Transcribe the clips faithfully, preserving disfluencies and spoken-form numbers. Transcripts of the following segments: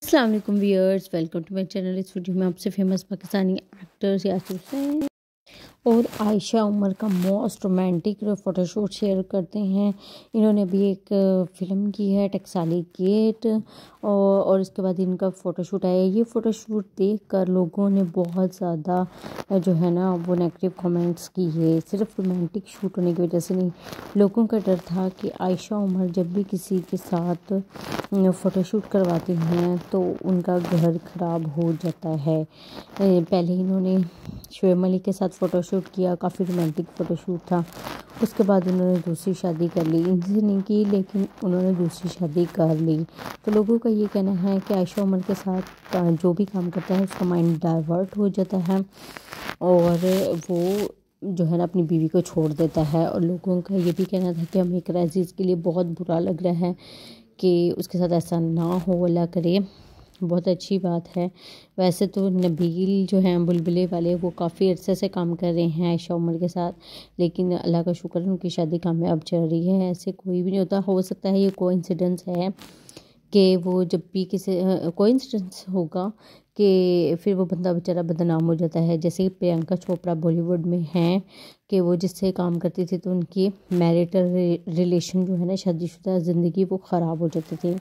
अस्सलाम वालेकुम viewers, welcome to my channel. इस वीडियो में आपसे फेमस पाकिस्तानी एक्टर्स यासिर हुसैन और आयशा उमर का मोस्ट रोमांटिक फ़ोटोशूट शेयर करते हैं। इन्होंने अभी एक फ़िल्म की है टकसाली गेट और और इसके बाद इनका फ़ोटोशूट आया। ये फ़ोटोशूट देखकर लोगों ने बहुत ज़्यादा जो है ना वो नेगेटिव कमेंट्स किए। सिर्फ रोमांटिक शूट होने की वजह से नहीं, लोगों का डर था कि आयशा उमर जब भी किसी के साथ फ़ोटोशूट करवाती हैं तो उनका घर ख़राब हो जाता है। पहले इन्होंने शोएब मलिक के साथ फ़ोटोशूट किया, काफ़ी रोमांटिक फ़ोटोशूट था। उसके बाद उन्होंने दूसरी शादी कर ली, इनसे नहीं की लेकिन उन्होंने दूसरी शादी कर ली। तो लोगों का ये कहना है कि आयशा उमर के साथ जो भी काम करता है उसका माइंड डाइवर्ट हो जाता है और वो जो है ना अपनी बीवी को छोड़ देता है। और लोगों का ये भी कहना था कि हमें एक अजीज़ के लिए बहुत बुरा लग रहा है कि उसके साथ ऐसा ना हो, अल्लाह करे। बहुत अच्छी बात है। वैसे तो नबील जो हैं बुलबुले वाले वो काफ़ी अरसे से काम कर रहे हैं आयशा उमर के साथ, लेकिन अल्लाह का शुक्र है उनकी शादी कामयाब चल रही है। ऐसे कोई भी नहीं होता, हो सकता है ये कोइंसिडेंस है कि वो जब भी किसी कोइंसिडेंस होगा कि फिर वो बंदा बेचारा बदनाम हो जाता है। जैसे प्रियंका चोपड़ा बॉलीवुड में हैं कि वो जिससे काम करती थी तो उनकी मैरिटल रिलेशन जो है ना शादीशुदा ज़िंदगी वो ख़राब हो जाती थी।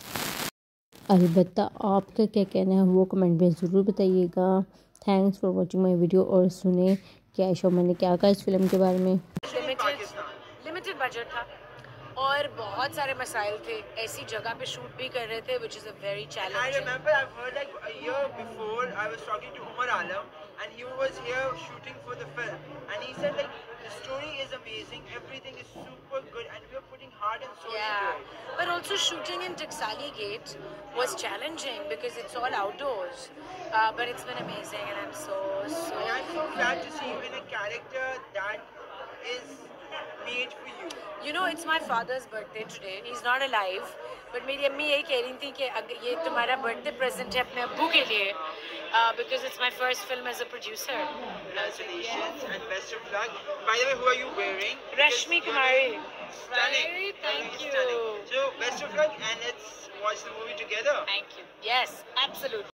अलबत्ता आपका क्या कहना है वो कमेंट में ज़रूर बताइएगा। Thanks for watching my video. और सुने कि आयशा उमर ने क्या कहा इस फिल्म के बारे में। लिमिटेड बजट था और बहुत सारे मसाइल थे। ऐसी जगह पे शूट भी कर रहे थे which is a very challenging. I remember I've heard like a year before I was talking to Umar Alam and he was here shooting for the film and he said like the story is amazing, everything is super good and we are putting heart and soul yeah. into it. But also shooting in Taksali Gate was challenging because it's all outdoors. Uh, but it's been amazing and I'm so so. And I'm so glad to see you in a character that is made for you. You know, it's my father's birthday today. He's not alive, but मेरी अम्मी यही कह रही थी कि अगर ये तुम्हारा birthday present है अपने अब्बू के लिए, uh, because it's my first film as a producer. Congratulations and best of luck. By the way, who are you wearing? Rashmi Kumari. Stunning. Right, thank you. Stunning. So best of luck and let's watch the movie together. Thank you. Yes, absolutely.